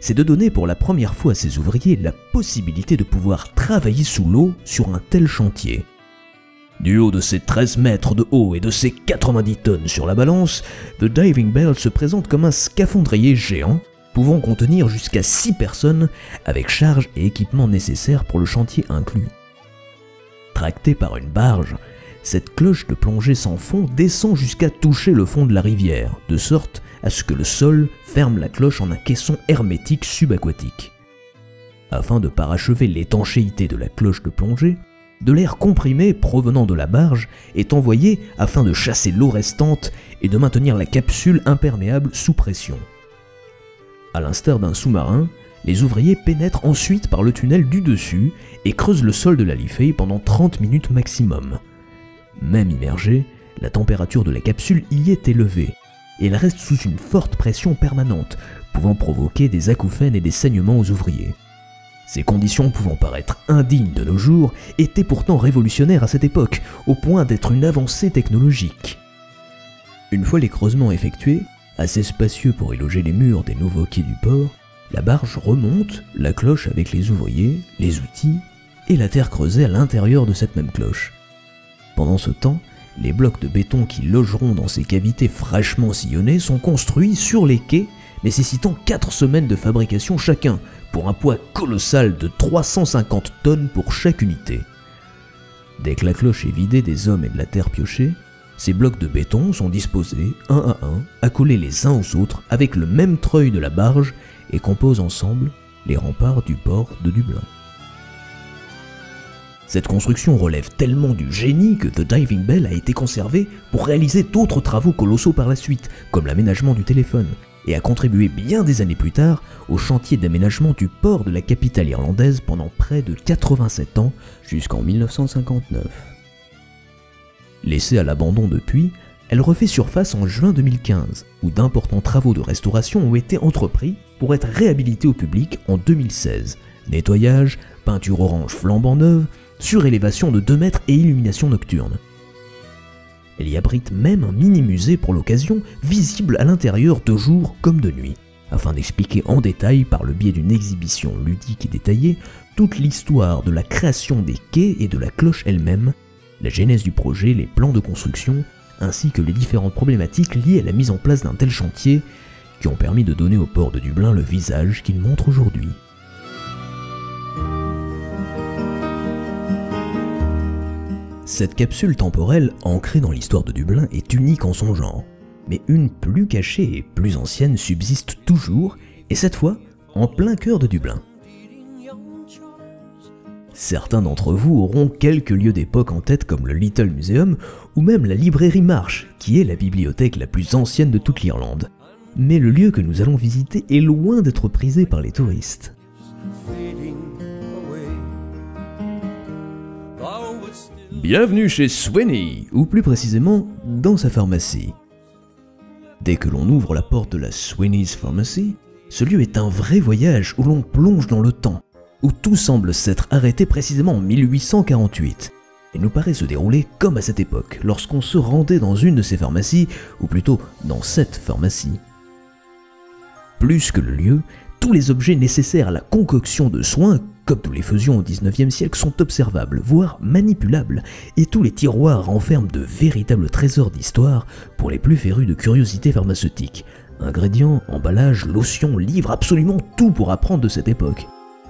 Speaker 1: c'est de donner pour la première fois à ses ouvriers la possibilité de pouvoir travailler sous l'eau sur un tel chantier. Du haut de ses treize mètres de haut et de ses quatre-vingt-dix tonnes sur la balance, The Diving Bell se présente comme un scaphandrier géant, pouvant contenir jusqu'à six personnes avec charge et équipement nécessaires pour le chantier inclus. Tractée par une barge, cette cloche de plongée sans fond descend jusqu'à toucher le fond de la rivière, de sorte à ce que le sol ferme la cloche en un caisson hermétique subaquatique. Afin de parachever l'étanchéité de la cloche de plongée, de l'air comprimé provenant de la barge est envoyé afin de chasser l'eau restante et de maintenir la capsule imperméable sous pression. À l'instar d'un sous-marin, les ouvriers pénètrent ensuite par le tunnel du dessus et creusent le sol de la Liffey pendant trente minutes maximum. Même immergée, la température de la capsule y est élevée, et elle reste sous une forte pression permanente, pouvant provoquer des acouphènes et des saignements aux ouvriers. Ces conditions pouvant paraître indignes de nos jours, étaient pourtant révolutionnaires à cette époque, au point d'être une avancée technologique. Une fois les creusements effectués, assez spacieux pour y loger les murs des nouveaux quais du port, la barge remonte, la cloche avec les ouvriers, les outils et la terre creusée à l'intérieur de cette même cloche. Pendant ce temps, les blocs de béton qui logeront dans ces cavités fraîchement sillonnées sont construits sur les quais, nécessitant quatre semaines de fabrication chacun, pour un poids colossal de trois cent cinquante tonnes pour chaque unité. Dès que la cloche est vidée des hommes et de la terre piochée, ces blocs de béton sont disposés, un à un, accolés les uns aux autres avec le même treuil de la barge et composent ensemble les remparts du port de Dublin. Cette construction relève tellement du génie que The Diving Bell a été conservée pour réaliser d'autres travaux colossaux par la suite, comme l'aménagement du téléphone, et a contribué bien des années plus tard au chantier d'aménagement du port de la capitale irlandaise pendant près de quatre-vingt-sept ans jusqu'en mille neuf cent cinquante-neuf. Laissée à l'abandon depuis, elle refait surface en juin deux mille quinze, où d'importants travaux de restauration ont été entrepris pour être réhabilitée au public en deux mille seize. Nettoyage, peinture orange flambant neuve, surélévation de deux mètres et illumination nocturne. Elle y abrite même un mini-musée pour l'occasion, visible à l'intérieur de jour comme de nuit, afin d'expliquer en détail, par le biais d'une exhibition ludique et détaillée, toute l'histoire de la création des quais et de la cloche elle-même, la genèse du projet, les plans de construction, ainsi que les différentes problématiques liées à la mise en place d'un tel chantier, qui ont permis de donner au port de Dublin le visage qu'il montre aujourd'hui. Cette capsule temporelle, ancrée dans l'histoire de Dublin, est unique en son genre, mais une plus cachée et plus ancienne subsiste toujours, et cette fois, en plein cœur de Dublin. Certains d'entre vous auront quelques lieux d'époque en tête comme le Little Museum, ou même la librairie Marsh, qui est la bibliothèque la plus ancienne de toute l'Irlande. Mais le lieu que nous allons visiter est loin d'être prisé par les touristes. Bienvenue chez Sweeny, ou plus précisément, dans sa pharmacie. Dès que l'on ouvre la porte de la Sweeney's Pharmacy, ce lieu est un vrai voyage où l'on plonge dans le temps, où tout semble s'être arrêté précisément en mille huit cent quarante-huit, et nous paraît se dérouler comme à cette époque, lorsqu'on se rendait dans une de ces pharmacies, ou plutôt dans cette pharmacie. Plus que le lieu, tous les objets nécessaires à la concoction de soins, comme nous les faisions au dix-neuvième siècle, sont observables, voire manipulables, et tous les tiroirs renferment de véritables trésors d'histoire pour les plus férus de curiosités pharmaceutiques. Ingrédients, emballages, lotions, livres, absolument tout pour apprendre de cette époque.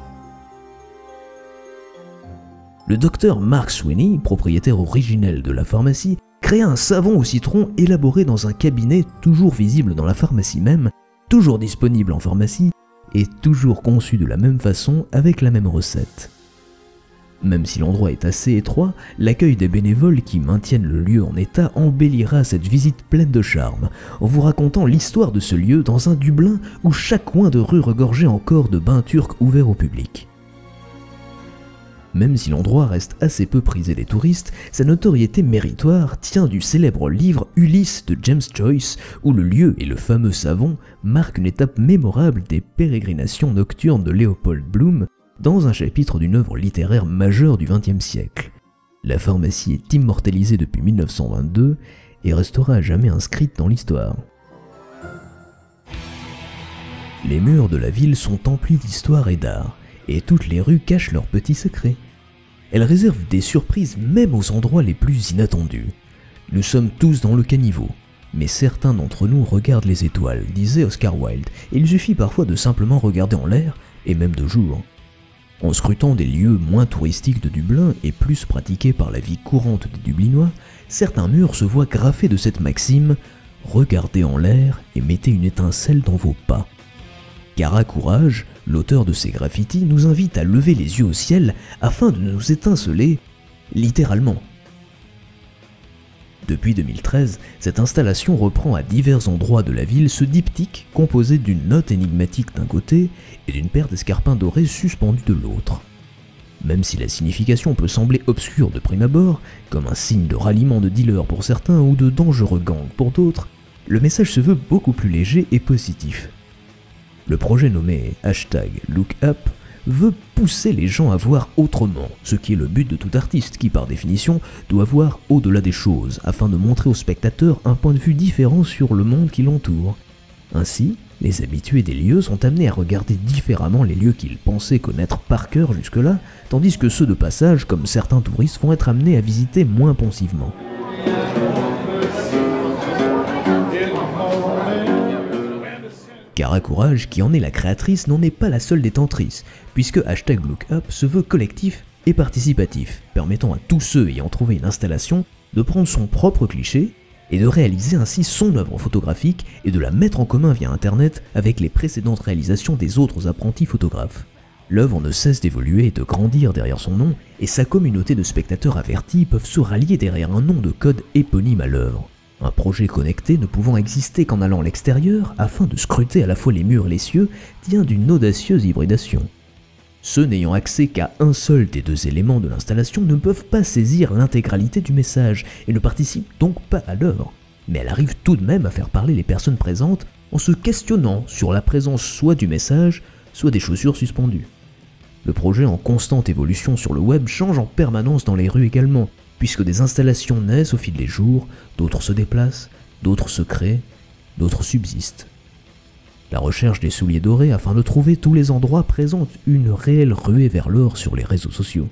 Speaker 1: Le docteur Mark Sweeney, propriétaire originel de la pharmacie, créa un savon au citron élaboré dans un cabinet toujours visible dans la pharmacie même, toujours disponible en pharmacie, et toujours conçu de la même façon avec la même recette. Même si l'endroit est assez étroit, l'accueil des bénévoles qui maintiennent le lieu en état embellira cette visite pleine de charme, en vous racontant l'histoire de ce lieu dans un Dublin où chaque coin de rue regorgeait encore de bains turcs ouverts au public. Même si l'endroit reste assez peu prisé des touristes, sa notoriété méritoire tient du célèbre livre Ulysse de James Joyce, où le lieu et le fameux savon marquent une étape mémorable des pérégrinations nocturnes de Leopold Bloom dans un chapitre d'une œuvre littéraire majeure du vingtième siècle. La pharmacie est immortalisée depuis mille neuf cent vingt-deux et restera à jamais inscrite dans l'histoire. Les murs de la ville sont emplis d'histoire et d'art, et toutes les rues cachent leurs petits secrets. Elles réservent des surprises même aux endroits les plus inattendus. Nous sommes tous dans le caniveau, mais certains d'entre nous regardent les étoiles, disait Oscar Wilde, et il suffit parfois de simplement regarder en l'air, et même de jour. En scrutant des lieux moins touristiques de Dublin et plus pratiqués par la vie courante des Dublinois, certains murs se voient graffés de cette maxime « Regardez en l'air et mettez une étincelle dans vos pas ». Cara Courage, l'auteur de ces graffitis, nous invite à lever les yeux au ciel afin de nous étinceler, littéralement. Depuis deux mille treize, cette installation reprend à divers endroits de la ville ce diptyque composé d'une note énigmatique d'un côté et d'une paire d'escarpins dorés suspendus de l'autre. Même si la signification peut sembler obscure de prime abord, comme un signe de ralliement de dealers pour certains ou de dangereux gangs pour d'autres, le message se veut beaucoup plus léger et positif. Le projet nommé hashtag Lookup veut pousser les gens à voir autrement, ce qui est le but de tout artiste qui, par définition, doit voir au-delà des choses, afin de montrer aux spectateurs un point de vue différent sur le monde qui l'entoure. Ainsi, les habitués des lieux sont amenés à regarder différemment les lieux qu'ils pensaient connaître par cœur jusque-là, tandis que ceux de passage, comme certains touristes, vont être amenés à visiter moins pensivement. Cara Courage, qui en est la créatrice, n'en est pas la seule détentrice, puisque hashtag Lookup se veut collectif et participatif, permettant à tous ceux ayant trouvé une installation de prendre son propre cliché et de réaliser ainsi son œuvre photographique et de la mettre en commun via internet avec les précédentes réalisations des autres apprentis photographes. L'œuvre ne cesse d'évoluer et de grandir derrière son nom, et sa communauté de spectateurs avertis peuvent se rallier derrière un nom de code éponyme à l'œuvre. Un projet connecté ne pouvant exister qu'en allant à l'extérieur afin de scruter à la fois les murs et les cieux tient d'une audacieuse hybridation. Ceux n'ayant accès qu'à un seul des deux éléments de l'installation ne peuvent pas saisir l'intégralité du message et ne participent donc pas à l'œuvre. Mais elle arrive tout de même à faire parler les personnes présentes en se questionnant sur la présence soit du message, soit des chaussures suspendues. Le projet en constante évolution sur le web change en permanence dans les rues également, puisque des installations naissent au fil des jours, d'autres se déplacent, d'autres se créent, d'autres subsistent. La recherche des souliers dorés afin de trouver tous les endroits présente une réelle ruée vers l'or sur les réseaux sociaux.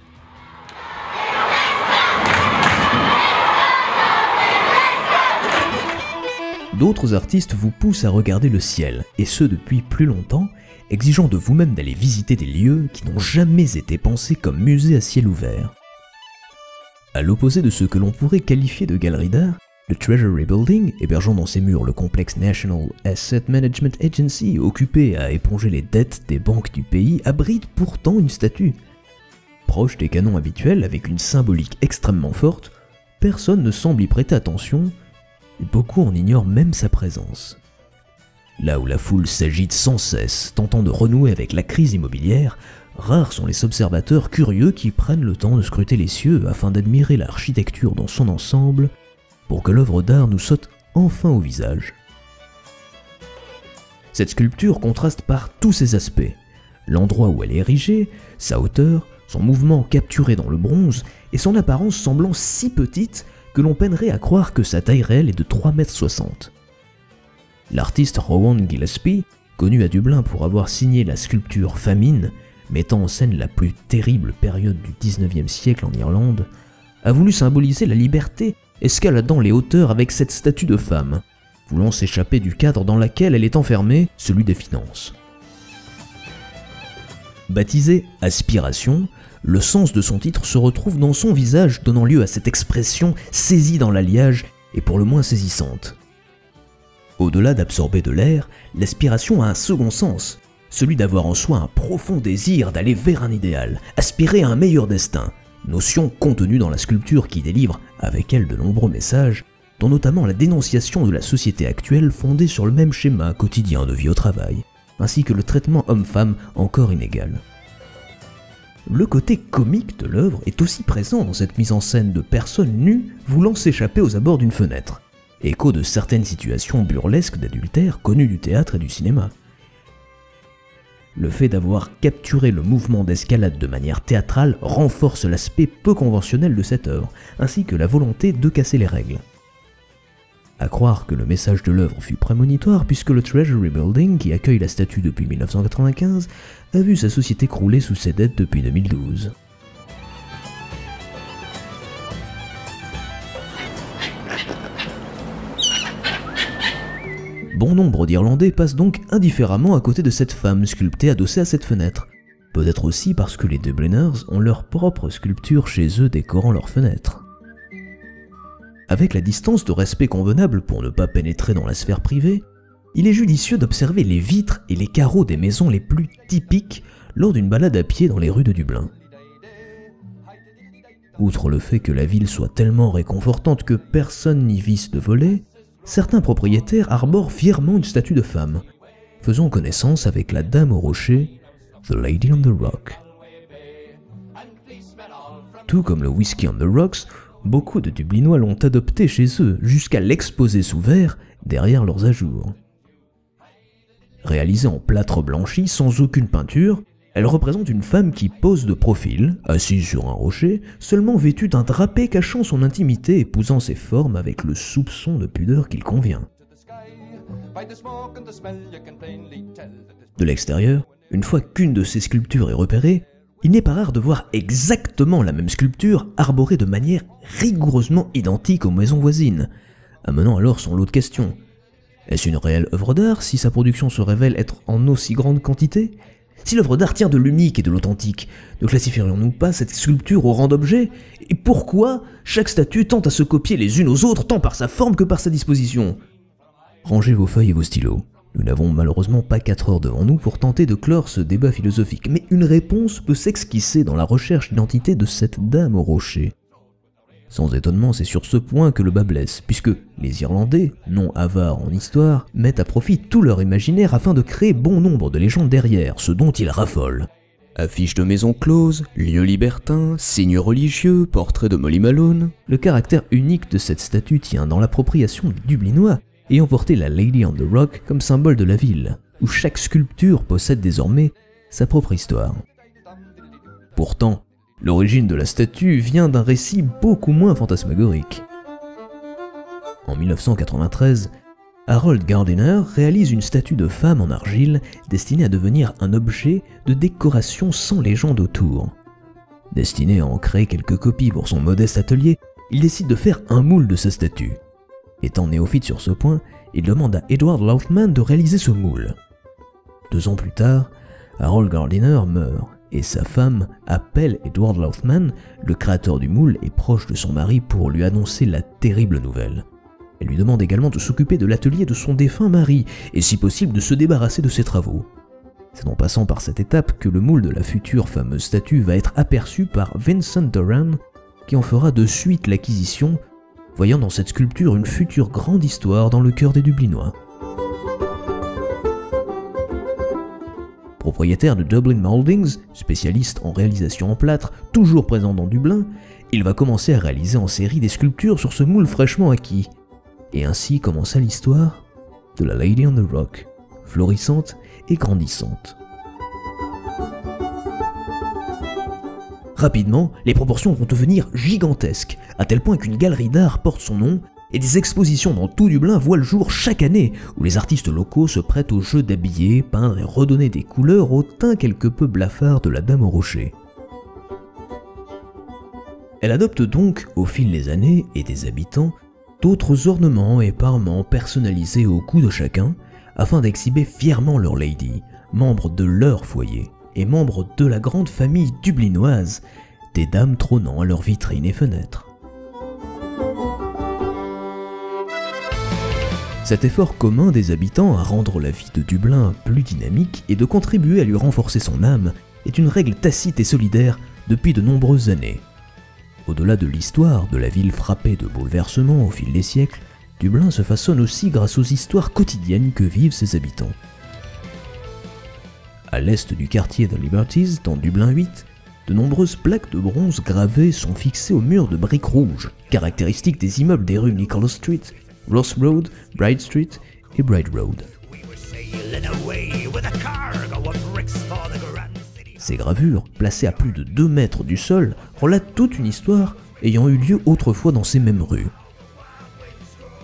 Speaker 1: D'autres artistes vous poussent à regarder le ciel, et ce depuis plus longtemps, exigeant de vous-même d'aller visiter des lieux qui n'ont jamais été pensés comme musées à ciel ouvert. À l'opposé de ce que l'on pourrait qualifier de galerie d'art, le Treasury Building, hébergeant dans ses murs le complexe National Asset Management Agency, occupé à éponger les dettes des banques du pays, abrite pourtant une statue. Proche des canons habituels, avec une symbolique extrêmement forte, personne ne semble y prêter attention, et beaucoup en ignorent même sa présence. Là où la foule s'agite sans cesse, tentant de renouer avec la crise immobilière, rares sont les observateurs curieux qui prennent le temps de scruter les cieux afin d'admirer l'architecture dans son ensemble pour que l'œuvre d'art nous saute enfin au visage. Cette sculpture contraste par tous ses aspects, l'endroit où elle est érigée, sa hauteur, son mouvement capturé dans le bronze et son apparence semblant si petite que l'on peinerait à croire que sa taille réelle est de trois mètres soixante. L'artiste Rowan Gillespie, connu à Dublin pour avoir signé la sculpture Famine, mettant en scène la plus terrible période du dix-neuvième siècle en Irlande, a voulu symboliser la liberté, escaladant les hauteurs avec cette statue de femme, voulant s'échapper du cadre dans lequel elle est enfermée, celui des finances. Baptisé Aspiration, le sens de son titre se retrouve dans son visage, donnant lieu à cette expression saisie dans l'alliage et pour le moins saisissante. Au-delà d'absorber de l'air, l'aspiration a un second sens, celui d'avoir en soi un profond désir d'aller vers un idéal, aspirer à un meilleur destin, notion contenue dans la sculpture qui délivre avec elle de nombreux messages, dont notamment la dénonciation de la société actuelle fondée sur le même schéma quotidien de vie au travail, ainsi que le traitement homme-femme encore inégal. Le côté comique de l'œuvre est aussi présent dans cette mise en scène de personnes nues voulant s'échapper aux abords d'une fenêtre, écho de certaines situations burlesques d'adultère connues du théâtre et du cinéma. Le fait d'avoir capturé le mouvement d'escalade de manière théâtrale renforce l'aspect peu conventionnel de cette œuvre, ainsi que la volonté de casser les règles. À croire que le message de l'œuvre fut prémonitoire puisque le Treasury Building, qui accueille la statue depuis mille neuf cent quatre-vingt-quinze, a vu sa société crouler sous ses dettes depuis deux mille douze. Bon nombre d'Irlandais passent donc indifféremment à côté de cette femme sculptée adossée à cette fenêtre. Peut-être aussi parce que les Dubliners ont leur propre sculpture chez eux décorant leurs fenêtres. Avec la distance de respect convenable pour ne pas pénétrer dans la sphère privée, il est judicieux d'observer les vitres et les carreaux des maisons les plus typiques lors d'une balade à pied dans les rues de Dublin. Outre le fait que la ville soit tellement réconfortante que personne n'y visse de voler, certains propriétaires arborent fièrement une statue de femme, faisant connaissance avec la Dame au Rocher, The Lady on the Rock. Tout comme le Whisky on the Rocks, beaucoup de Dublinois l'ont adopté chez eux, jusqu'à l'exposer sous verre derrière leurs ajours. Réalisée en plâtre blanchi sans aucune peinture, elle représente une femme qui pose de profil, assise sur un rocher, seulement vêtue d'un drapé cachant son intimité et épousant ses formes avec le soupçon de pudeur qu'il convient. De l'extérieur, une fois qu'une de ces sculptures est repérée, il n'est pas rare de voir exactement la même sculpture arborée de manière rigoureusement identique aux maisons voisines, amenant alors son lot de questions. Est-ce une réelle œuvre d'art si sa production se révèle être en aussi grande quantité ? Si l'œuvre d'art tient de l'unique et de l'authentique, ne classifierions-nous pas cette sculpture au rang d'objet ? Et pourquoi chaque statue tente à se copier les unes aux autres, tant par sa forme que par sa disposition ? Rangez vos feuilles et vos stylos. Nous n'avons malheureusement pas quatre heures devant nous pour tenter de clore ce débat philosophique, mais une réponse peut s'esquisser dans la recherche d'identité de cette Dame au Rocher. Sans étonnement, c'est sur ce point que le bas blesse, puisque les Irlandais, non avares en histoire, mettent à profit tout leur imaginaire afin de créer bon nombre de légendes derrière, ce dont ils raffolent. Affiches de maisons closes, lieux libertins, signes religieux, portraits de Molly Malone. Le caractère unique de cette statue tient dans l'appropriation des Dublinois, ayant porté la Lady on the Rock comme symbole de la ville, où chaque sculpture possède désormais sa propre histoire. Pourtant, l'origine de la statue vient d'un récit beaucoup moins fantasmagorique. En mille neuf cent quatre-vingt-treize, Harold Gardiner réalise une statue de femme en argile destinée à devenir un objet de décoration sans légende autour. Destiné à en créer quelques copies pour son modeste atelier, il décide de faire un moule de sa statue. Étant néophyte sur ce point, il demande à Edward Louthman de réaliser ce moule. Deux ans plus tard, Harold Gardiner meurt et sa femme appelle Edward Louthman, le créateur du moule et proche de son mari, pour lui annoncer la terrible nouvelle. Elle lui demande également de s'occuper de l'atelier de son défunt mari et si possible de se débarrasser de ses travaux. C'est en passant par cette étape que le moule de la future fameuse statue va être aperçu par Vincent Doran, qui en fera de suite l'acquisition, voyant dans cette sculpture une future grande histoire dans le cœur des Dublinois. Propriétaire de Dublin Mouldings, spécialiste en réalisation en plâtre, toujours présent dans Dublin, il va commencer à réaliser en série des sculptures sur ce moule fraîchement acquis. Et ainsi commença l'histoire de la Lady on the Rock, florissante et grandissante. Rapidement, les proportions vont devenir gigantesques, à tel point qu'une galerie d'art porte son nom, et des expositions dans tout Dublin voient le jour chaque année, où les artistes locaux se prêtent au jeu d'habiller, peindre et redonner des couleurs au teint quelque peu blafard de la Dame au Rocher. Elle adopte donc, au fil des années et des habitants, d'autres ornements et parements personnalisés au goût de chacun, afin d'exhiber fièrement leur lady, membres de leur foyer, et membres de la grande famille dublinoise, des dames trônant à leurs vitrines et fenêtres. Cet effort commun des habitants à rendre la vie de Dublin plus dynamique et de contribuer à lui renforcer son âme est une règle tacite et solidaire depuis de nombreuses années. Au-delà de l'histoire de la ville frappée de bouleversements au fil des siècles, Dublin se façonne aussi grâce aux histoires quotidiennes que vivent ses habitants. À l'est du quartier The Liberties, dans Dublin huit, de nombreuses plaques de bronze gravées sont fixées au mur de briques rouges, caractéristiques des immeubles des rues Nicholas Street, Ross Road, Bride Street et Bride Road. Ces gravures, placées à plus de deux mètres du sol, relatent toute une histoire ayant eu lieu autrefois dans ces mêmes rues.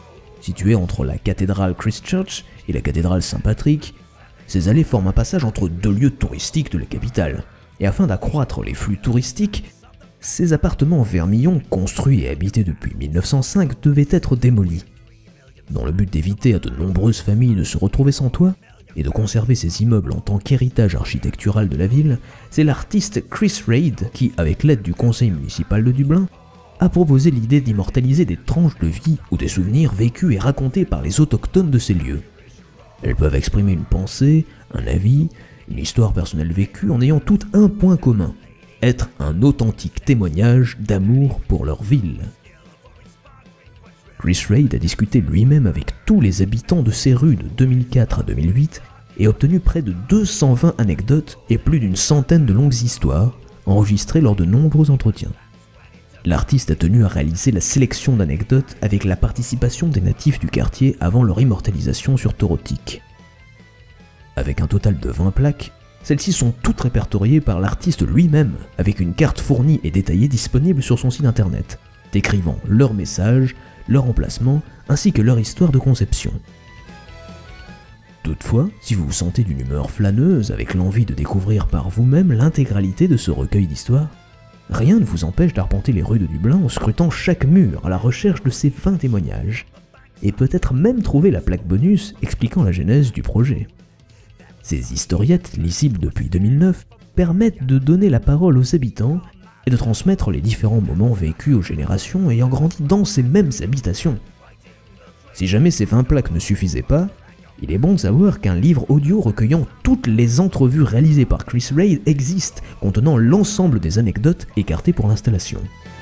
Speaker 1: Située entre la cathédrale Christ Church et la cathédrale Saint-Patrick, ces allées forment un passage entre deux lieux touristiques de la capitale. Et afin d'accroître les flux touristiques, ces appartements vermillons, construits et habités depuis mille neuf cent cinq, devaient être démolis. Dans le but d'éviter à de nombreuses familles de se retrouver sans toit et de conserver ces immeubles en tant qu'héritage architectural de la ville, c'est l'artiste Chris Reid qui, avec l'aide du conseil municipal de Dublin, a proposé l'idée d'immortaliser des tranches de vie ou des souvenirs vécus et racontés par les autochtones de ces lieux. Elles peuvent exprimer une pensée, un avis, une histoire personnelle vécue en ayant toutes un point commun, être un authentique témoignage d'amour pour leur ville. Chris Reid a discuté lui-même avec tous les habitants de ces rues de deux mille quatre à deux mille huit et obtenu près de deux cent vingt anecdotes et plus d'une centaine de longues histoires enregistrées lors de nombreux entretiens. L'artiste a tenu à réaliser la sélection d'anecdotes avec la participation des natifs du quartier avant leur immortalisation sur Torotic. Avec un total de vingt plaques, celles-ci sont toutes répertoriées par l'artiste lui-même, avec une carte fournie et détaillée disponible sur son site internet, décrivant leur message, leur emplacement, ainsi que leur histoire de conception. Toutefois, si vous vous sentez d'une humeur flâneuse avec l'envie de découvrir par vous-même l'intégralité de ce recueil d'histoires, rien ne vous empêche d'arpenter les rues de Dublin en scrutant chaque mur à la recherche de ces vingt témoignages, et peut-être même trouver la plaque bonus expliquant la genèse du projet. Ces historiettes, lisibles depuis deux mille neuf, permettent de donner la parole aux habitants et de transmettre les différents moments vécus aux générations ayant grandi dans ces mêmes habitations. Si jamais ces vingt plaques ne suffisaient pas, il est bon de savoir qu'un livre audio recueillant toutes les entrevues réalisées par Chris Reid existe, contenant l'ensemble des anecdotes écartées pour l'installation.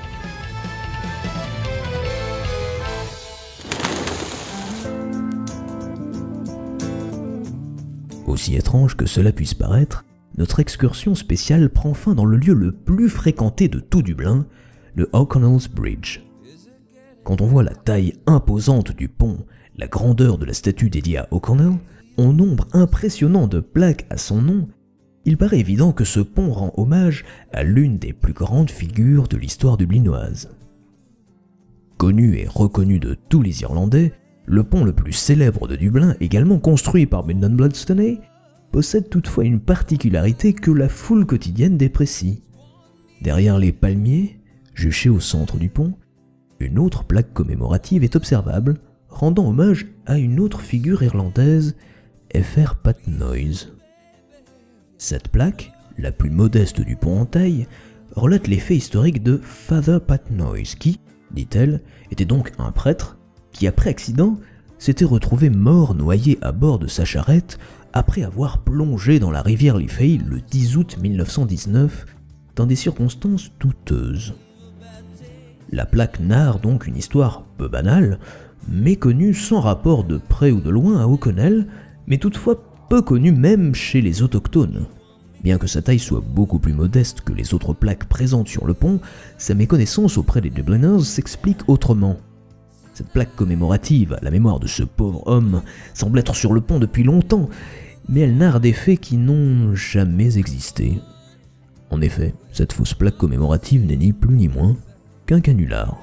Speaker 1: Aussi étrange que cela puisse paraître, notre excursion spéciale prend fin dans le lieu le plus fréquenté de tout Dublin, le O'Connell's Bridge. Quand on voit la taille imposante du pont, la grandeur de la statue dédiée à O'Connell, en nombre impressionnant de plaques à son nom, il paraît évident que ce pont rend hommage à l'une des plus grandes figures de l'histoire dublinoise. Connu et reconnu de tous les Irlandais, le pont le plus célèbre de Dublin, également construit par Brendan Bloodstone, possède toutefois une particularité que la foule quotidienne déprécie. Derrière les palmiers, juchés au centre du pont, une autre plaque commémorative est observable, rendant hommage à une autre figure irlandaise, F R Pat Noyes. Cette plaque, la plus modeste du pont en taille, relate les faits historiques de Father Pat Noyes qui, dit-elle, était donc un prêtre qui, après accident, s'était retrouvé mort noyé à bord de sa charrette après avoir plongé dans la rivière Liffey le dix août mille neuf cent dix-neuf dans des circonstances douteuses. La plaque narre donc une histoire peu banale, mais connue sans rapport de près ou de loin à O'Connell, mais toutefois peu connue même chez les autochtones. Bien que sa taille soit beaucoup plus modeste que les autres plaques présentes sur le pont, sa méconnaissance auprès des Dubliners s'explique autrement. Cette plaque commémorative à la mémoire de ce pauvre homme semble être sur le pont depuis longtemps, mais elle narre des faits qui n'ont jamais existé. En effet, cette fausse plaque commémorative n'est ni plus ni moins qu'un canular.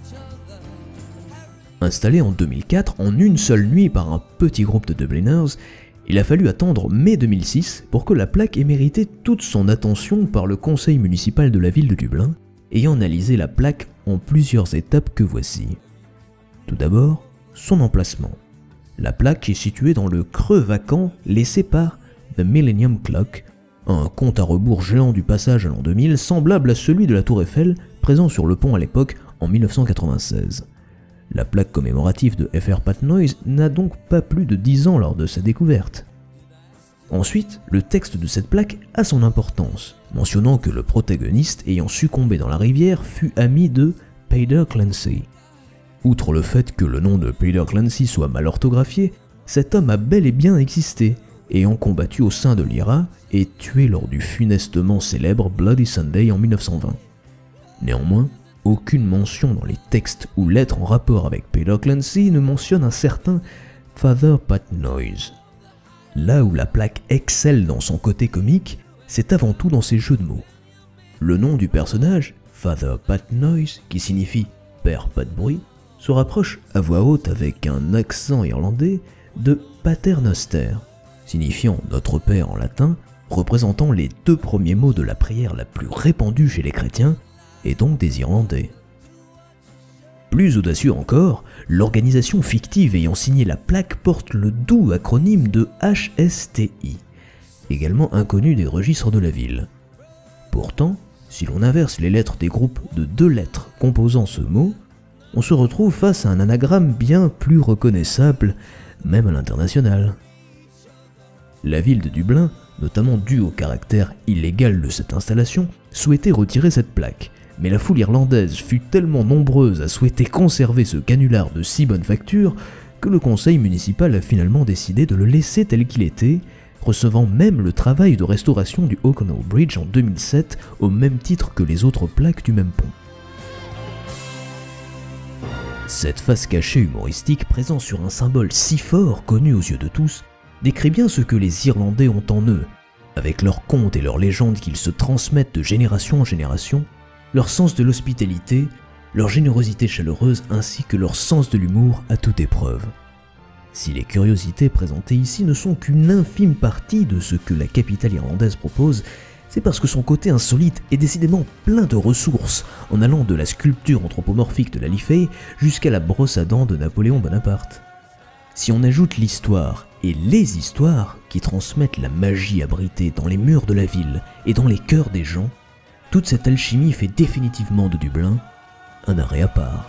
Speaker 1: Installée en deux mille quatre en une seule nuit par un petit groupe de Dubliners, il a fallu attendre mai deux mille six pour que la plaque ait mérité toute son attention par le conseil municipal de la ville de Dublin, ayant analysé la plaque en plusieurs étapes que voici. Tout d'abord, son emplacement. La plaque est située dans le creux vacant laissé par The Millennium Clock, un compte à rebours géant du passage à l'an deux mille semblable à celui de la Tour Eiffel présent sur le pont à l'époque en mille neuf cent quatre-vingt-seize. La plaque commémorative de F R Pat Noyes n'a donc pas plus de dix ans lors de sa découverte. Ensuite, le texte de cette plaque a son importance, mentionnant que le protagoniste ayant succombé dans la rivière fut ami de Peter Clancy. Outre le fait que le nom de Peter Clancy soit mal orthographié, cet homme a bel et bien existé, ayant combattu au sein de l'I R A et tué lors du funestement célèbre Bloody Sunday en mille neuf cent vingt. Néanmoins, aucune mention dans les textes ou lettres en rapport avec Peter Clancy ne mentionne un certain Father Pat Noyes. Là où la plaque excelle dans son côté comique, c'est avant tout dans ses jeux de mots. Le nom du personnage, Father Pat Noyes, qui signifie Père pas de bruit, se rapproche à voix haute avec un accent irlandais de Pater Noster, signifiant notre Père en latin, représentant les deux premiers mots de la prière la plus répandue chez les chrétiens, et donc des Irlandais. Plus audacieux encore, l'organisation fictive ayant signé la plaque porte le doux acronyme de H S T I, également inconnu des registres de la ville. Pourtant, si l'on inverse les lettres des groupes de deux lettres composant ce mot, on se retrouve face à un anagramme bien plus reconnaissable, même à l'international. La ville de Dublin, notamment dû au caractère illégal de cette installation, souhaitait retirer cette plaque, mais la foule irlandaise fut tellement nombreuse à souhaiter conserver ce canular de si bonne facture que le conseil municipal a finalement décidé de le laisser tel qu'il était, recevant même le travail de restauration du O'Connell Bridge en deux mille sept au même titre que les autres plaques du même pont. Cette face cachée humoristique présente sur un symbole si fort, connu aux yeux de tous, décrit bien ce que les Irlandais ont en eux, avec leurs contes et leurs légendes qu'ils se transmettent de génération en génération, leur sens de l'hospitalité, leur générosité chaleureuse ainsi que leur sens de l'humour à toute épreuve. Si les curiosités présentées ici ne sont qu'une infime partie de ce que la capitale irlandaise propose, c'est parce que son côté insolite est décidément plein de ressources, en allant de la sculpture anthropomorphique de la Liffey jusqu'à la brosse à dents de Napoléon Bonaparte. Si on ajoute l'histoire et les histoires qui transmettent la magie abritée dans les murs de la ville et dans les cœurs des gens, toute cette alchimie fait définitivement de Dublin un arrêt à part.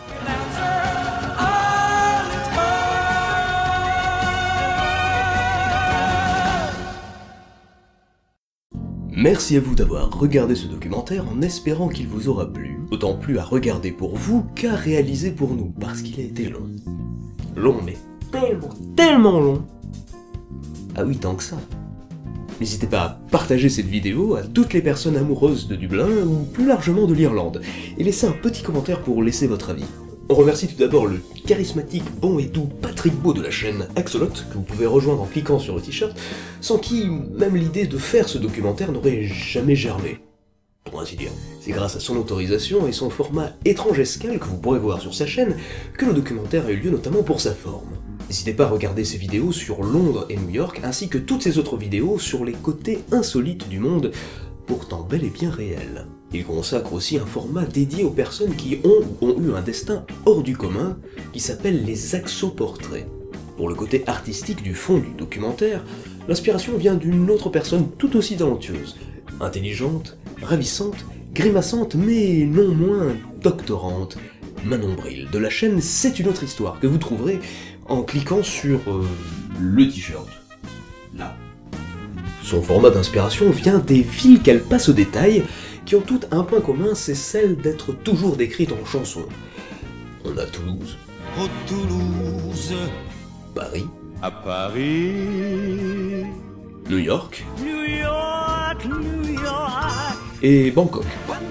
Speaker 2: Merci à vous d'avoir regardé ce documentaire en espérant qu'il vous aura plu, autant plus à regarder pour vous qu'à réaliser pour nous, parce qu'il a été long. Long mais tellement, tellement long. Ah oui, tant que ça. N'hésitez pas à partager cette vidéo à toutes les personnes amoureuses de Dublin ou plus largement de l'Irlande, et laissez un petit commentaire pour laisser votre avis. On remercie tout d'abord le charismatique, bon et doux Patrick Beau de la chaîne Axolot, que vous pouvez rejoindre en cliquant sur le t-shirt, sans qui même l'idée de faire ce documentaire n'aurait jamais germé. Pour ainsi dire, c'est grâce à son autorisation et son format étrange escale que vous pourrez voir sur sa chaîne que le documentaire a eu lieu notamment pour sa forme. N'hésitez pas à regarder ses vidéos sur Londres et New York, ainsi que toutes ses autres vidéos sur les côtés insolites du monde, pourtant bel et bien réels. Il consacre aussi un format dédié aux personnes qui ont ou ont eu un destin hors du commun, qui s'appelle les axoportraits. Pour le côté artistique du fond du documentaire, l'inspiration vient d'une autre personne tout aussi talentueuse, intelligente, ravissante, grimaçante, mais non moins doctorante, Manon Bril, de la chaîne C'est une autre histoire, que vous trouverez en cliquant sur euh, le t-shirt, là. Son format d'inspiration vient des villes qu'elle passe au détail, qui ont toutes un point commun, c'est celle d'être toujours décrite en chanson. On a Toulouse,
Speaker 3: Oh Toulouse,
Speaker 2: Paris,
Speaker 3: à Paris,
Speaker 2: New York,
Speaker 3: New York, New York.
Speaker 2: et Bangkok.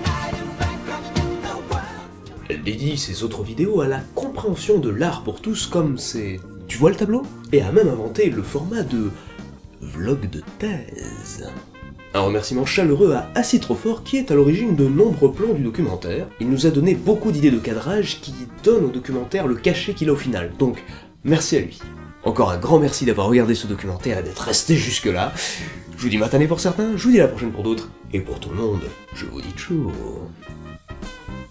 Speaker 2: Elle dédie ses autres vidéos à la compréhension de l'art pour tous comme c'est... Tu vois le tableau? Et a même inventé le format de vlog de thèse. Un remerciement chaleureux à Acid Trop Fort qui est à l'origine de nombreux plans du documentaire. Il nous a donné beaucoup d'idées de cadrage qui donnent au documentaire le cachet qu'il a au final, donc merci à lui. Encore un grand merci d'avoir regardé ce documentaire et d'être resté jusque là. Je vous dis matinée pour certains, je vous dis à la prochaine pour d'autres, et pour tout le monde, je vous dis ciao.